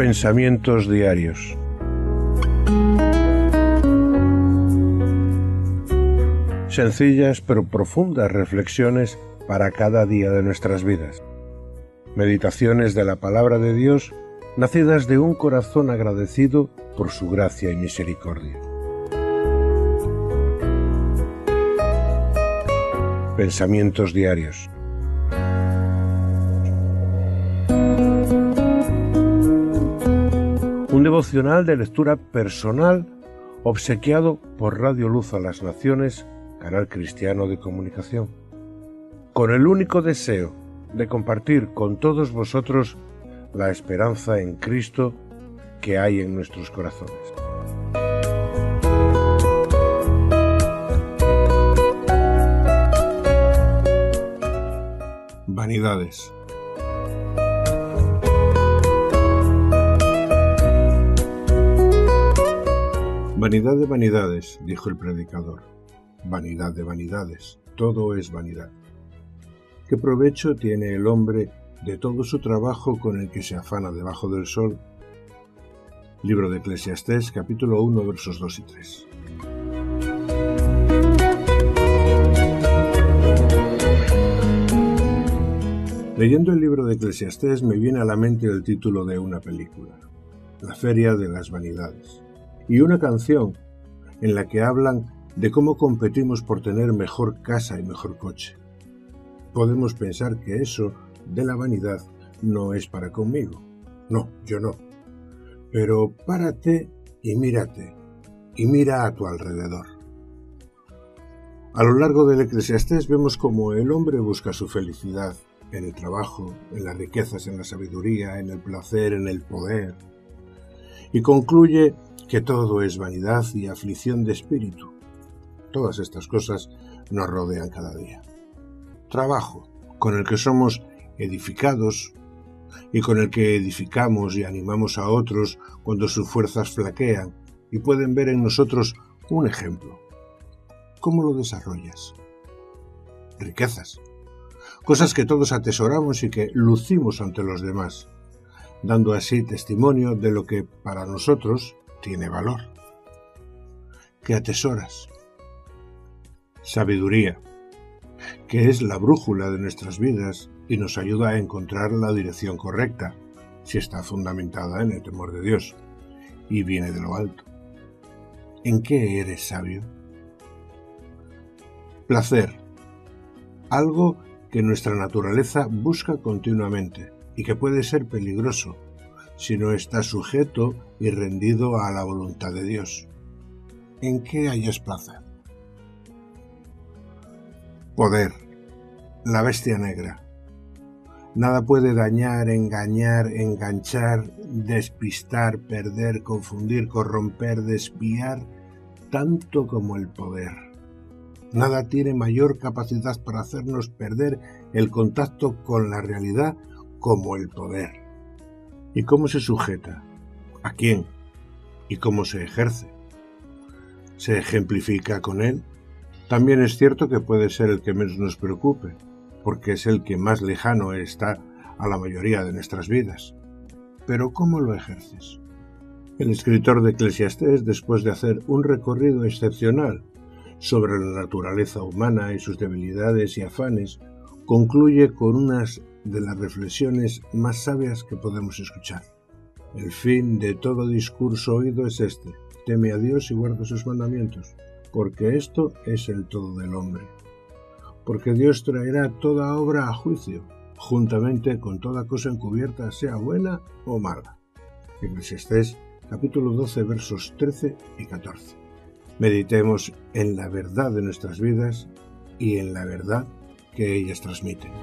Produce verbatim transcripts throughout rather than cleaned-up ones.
Pensamientos diarios. Sencillas pero profundas reflexiones para cada día de nuestras vidas. Meditaciones de la palabra de Dios, nacidas de un corazón agradecido por su gracia y misericordia. Pensamientos diarios. Un devocional de lectura personal obsequiado por Radio Luz a las Naciones, canal cristiano de comunicación, con el único deseo de compartir con todos vosotros la esperanza en Cristo que hay en nuestros corazones. Vanidades. Vanidad de vanidades, dijo el predicador. Vanidad de vanidades, todo es vanidad. ¿Qué provecho tiene el hombre de todo su trabajo con el que se afana debajo del sol? Libro de Eclesiastés, capítulo uno, versos dos y tres. Leyendo el libro de Eclesiastés me viene a la mente el título de una película, La Feria de las Vanidades, y una canción en la que hablan de cómo competimos por tener mejor casa y mejor coche. Podemos pensar que eso de la vanidad no es para conmigo. No, yo no. Pero párate y mírate, y mira a tu alrededor. A lo largo del Eclesiastés vemos cómo el hombre busca su felicidad en el trabajo, en las riquezas, en la sabiduría, en el placer, en el poder, y concluye que todo es vanidad y aflicción de espíritu. Todas estas cosas nos rodean cada día. Trabajo, con el que somos edificados y con el que edificamos y animamos a otros cuando sus fuerzas flaquean y pueden ver en nosotros un ejemplo. ¿Cómo lo desarrollas? Riquezas, cosas que todos atesoramos y que lucimos ante los demás, dando así testimonio de lo que para nosotros tiene valor. ¿Qué atesoras? Sabiduría, que es la brújula de nuestras vidas y nos ayuda a encontrar la dirección correcta, si está fundamentada en el temor de Dios y viene de lo alto. ¿En qué eres sabio? Placer, algo que nuestra naturaleza busca continuamente y que puede ser peligroso si no está sujeto y rendido a la voluntad de Dios. ¿En qué hayas placer? Poder, la bestia negra. Nada puede dañar, engañar, enganchar, despistar, perder, confundir, corromper, desviar, tanto como el poder. Nada tiene mayor capacidad para hacernos perder el contacto con la realidad como el poder. ¿Y cómo se sujeta? ¿A quién? ¿Y cómo se ejerce? ¿Se ejemplifica con él? También es cierto que puede ser el que menos nos preocupe, porque es el que más lejano está a la mayoría de nuestras vidas. Pero ¿cómo lo ejerces? El escritor de Eclesiastés, después de hacer un recorrido excepcional sobre la naturaleza humana y sus debilidades y afanes, concluye con unas de las reflexiones más sabias que podemos escuchar. El fin de todo discurso oído es este: teme a Dios y guarda sus mandamientos, porque esto es el todo del hombre. Porque Dios traerá toda obra a juicio, juntamente con toda cosa encubierta, sea buena o mala. Eclesiastés, capítulo doce, versos trece y catorce. Meditemos en la verdad de nuestras vidas y en la verdad que ellas transmiten.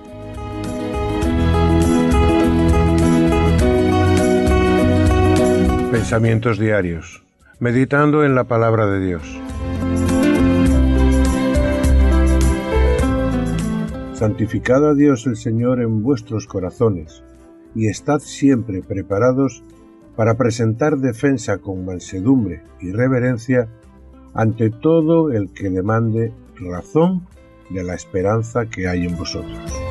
Pensamientos diarios, meditando en la palabra de Dios. Santificad a Dios el Señor en vuestros corazones, y estad siempre preparados para presentar defensa con mansedumbre y reverencia ante todo el que demande razón de la esperanza que hay en vosotros.